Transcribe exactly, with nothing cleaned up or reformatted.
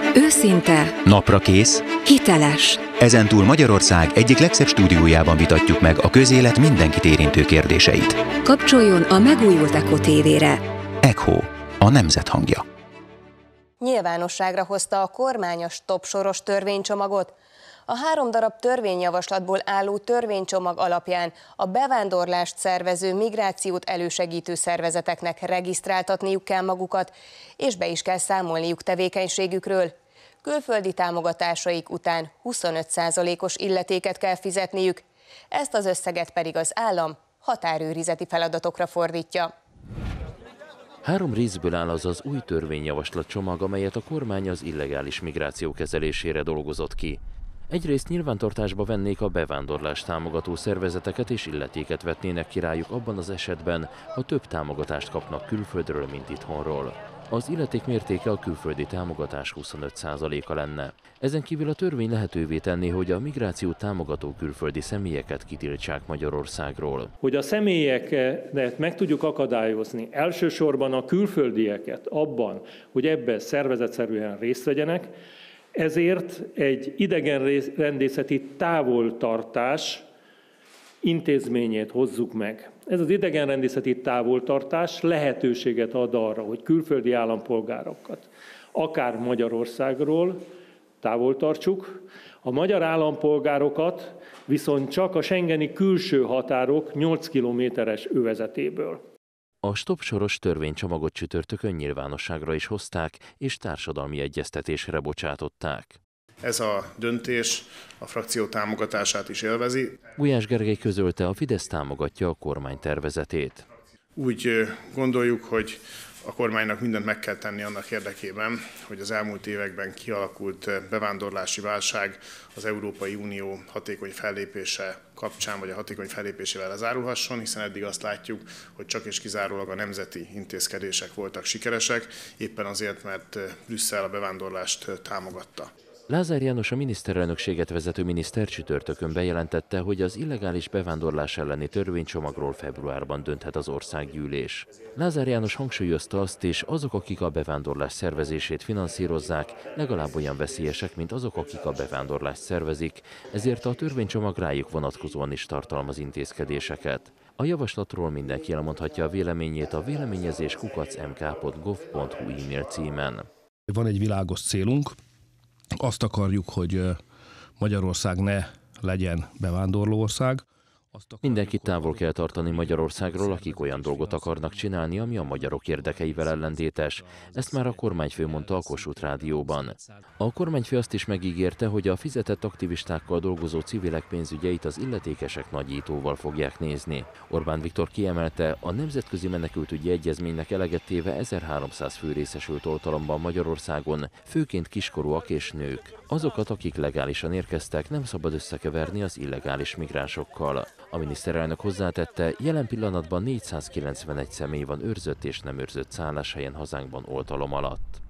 Őszinte, naprakész, hiteles. ezentúl Magyarország egyik legszebb stúdiójában vitatjuk meg a közélet mindenkit érintő kérdéseit. Kapcsoljon a megújult Echo té vére. Echo, a nemzet hangja. Nyilvánosságra hozta a kormány a stop soros törvénycsomagot. A három darab törvényjavaslatból álló törvénycsomag alapján a bevándorlást szervező, migrációt elősegítő szervezeteknek regisztráltatniuk kell magukat, és be is kell számolniuk tevékenységükről. Külföldi támogatásaik után huszonöt százalékos illetéket kell fizetniük, ezt az összeget pedig az állam határőrizeti feladatokra fordítja. Három részből áll az az új törvényjavaslat csomag, amelyet a kormány az illegális migráció kezelésére dolgozott ki. Egyrészt nyilvántartásba vennék a bevándorlást támogató szervezeteket és illetéket vetnének ki rájuk abban az esetben, ha több támogatást kapnak külföldről, mint itthonról. Az illeték mértéke a külföldi támogatás huszonöt százaléka lenne. Ezen kívül a törvény lehetővé tenné, hogy a migrációt támogató külföldi személyeket kitiltsák Magyarországról. Hogy a személyeket meg tudjuk akadályozni, elsősorban a külföldieket abban, hogy ebben szervezetszerűen részt vegyenek, ezért egy idegenrendészeti távoltartás intézményét hozzuk meg. Ez az idegenrendészeti távoltartás lehetőséget ad arra, hogy külföldi állampolgárokat, akár Magyarországról távol tartsuk, a magyar állampolgárokat viszont csak a schengeni külső határok nyolc kilométeres övezetéből. A stop soros törvénycsomagot csütörtökön nyilvánosságra is hozták, és társadalmi egyeztetésre bocsátották. Ez a döntés a frakció támogatását is élvezi. Gulyás Gergely közölte, a Fidesz támogatja a kormány tervezetét. Úgy gondoljuk, hogy a kormánynak mindent meg kell tenni annak érdekében, hogy az elmúlt években kialakult bevándorlási válság az Európai Unió hatékony fellépése kapcsán, vagy a hatékony fellépésével lezárulhasson, hiszen eddig azt látjuk, hogy csak és kizárólag a nemzeti intézkedések voltak sikeresek, éppen azért, mert Brüsszel a bevándorlást támogatta. Lázár János, a miniszterelnökséget vezető miniszter csütörtökön bejelentette, hogy az illegális bevándorlás elleni törvénycsomagról februárban dönthet az országgyűlés. Lázár János hangsúlyozta azt is, azok, akik a bevándorlás szervezését finanszírozzák, legalább olyan veszélyesek, mint azok, akik a bevándorlást szervezik, ezért a törvénycsomag rájuk vonatkozóan is tartalmaz intézkedéseket. A javaslatról mindenki elmondhatja a véleményét a véleményezés kukac em ká pont gov pont hu e-mail címen. Van egy világos célunk. Azt akarjuk, hogy Magyarország ne legyen bevándorló ország. Mindenkit távol kell tartani Magyarországról, akik olyan dolgot akarnak csinálni, ami a magyarok érdekeivel ellentétes. Ezt már a kormányfő mondta a Kossuth Rádióban. A kormányfő azt is megígérte, hogy a fizetett aktivistákkal dolgozó civilek pénzügyeit az illetékesek nagyítóval fogják nézni. Orbán Viktor kiemelte, a Nemzetközi Menekültügyi Egyezménynek eleget téve ezerháromszáz fő részesült oltalomban Magyarországon, főként kiskorúak és nők. Azokat, akik legálisan érkeztek, nem szabad összekeverni az illegális migránsokkal. A miniszterelnök hozzátette, jelen pillanatban négyszázkilencvenegy személy van őrzött és nem őrzött szálláshelyen hazánkban oltalom alatt.